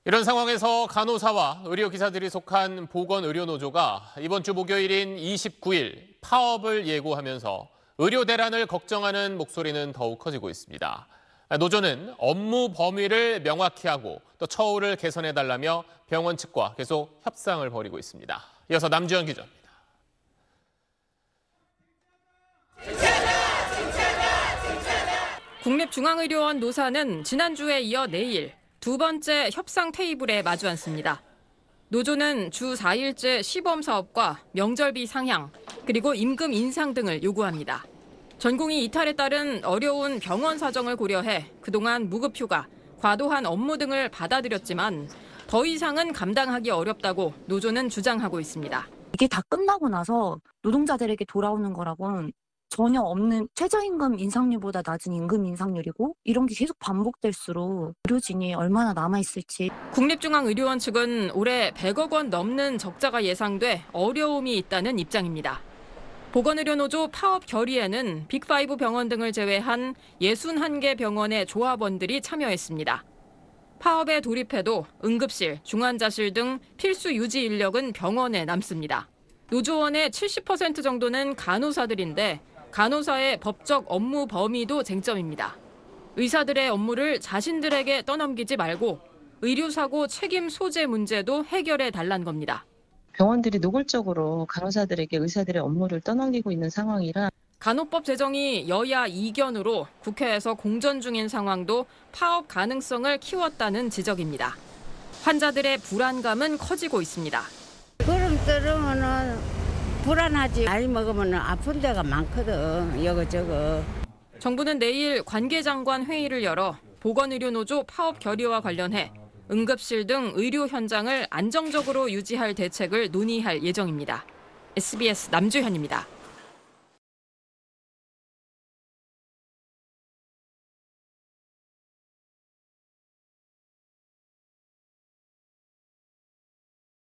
이런 상황에서 간호사와 의료기사들이 속한 보건의료노조가 이번 주 목요일인 29일 파업을 예고하면서 의료 대란을 걱정하는 목소리는 더욱 커지고 있습니다. 노조는 업무 범위를 명확히 하고 또 처우를 개선해달라며 병원 측과 계속 협상을 벌이고 있습니다. 이어서 남주현 기자입니다. 국립중앙의료원 노사는 지난주에 이어 내일 두 번째 협상 테이블에 마주 앉습니다. 노조는 주 4일제 시범 사업과 명절비 상향, 그리고 임금 인상 등을 요구합니다. 전공의 이탈에 따른 어려운 병원 사정을 고려해 그동안 무급휴가, 과도한 업무 등을 받아들였지만 더 이상은 감당하기 어렵다고 노조는 주장하고 있습니다. 이게 다 끝나고 나서 노동자들에게 돌아오는 거라고는 전혀 없는 최저임금 인상률보다 낮은 임금 인상률이고 이런 게 계속 반복될수록 의료진이 얼마나 남아있을지. 국립중앙의료원 측은 올해 100억 원 넘는 적자가 예상돼 어려움이 있다는 입장입니다. 보건의료노조 파업 결의에는 빅5 병원 등을 제외한 61개 병원의 조합원들이 참여했습니다. 파업에 돌입해도 응급실, 중환자실 등 필수 유지 인력은 병원에 남습니다. 노조원의 70% 정도는 간호사들인데 간호사의 법적 업무 범위도 쟁점입니다. 의사들의 업무를 자신들에게 떠넘기지 말고 의료사고 책임 소재 문제도 해결해 달라는 겁니다. 병원들이 노골적으로 간호사들에게 의사들의 업무를 떠넘기고 있는 상황이라 간호법 제정이 여야 이견으로 국회에서 공전 중인 상황도 파업 가능성을 키웠다는 지적입니다. 환자들의 불안감은 커지고 있습니다. 구름 떨으면은 불안하지. 나이 먹으면 아픈 데가 많거든, 여거저거. 정부는 내일 관계장관 회의를 열어 보건의료노조 파업 결의와 관련해 응급실 등 의료 현장을 안정적으로 유지할 대책을 논의할 예정입니다. SBS 남주현입니다.